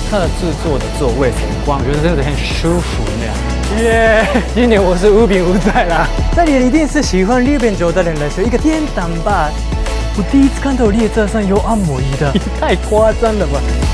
特制作的座位采光，我觉得真的很舒服呢。耶！今年我是无病无灾啦。这里一定是喜欢日本酒的人来说一个天堂吧。我第一次看到列车上有按摩椅的，也太夸张了吧！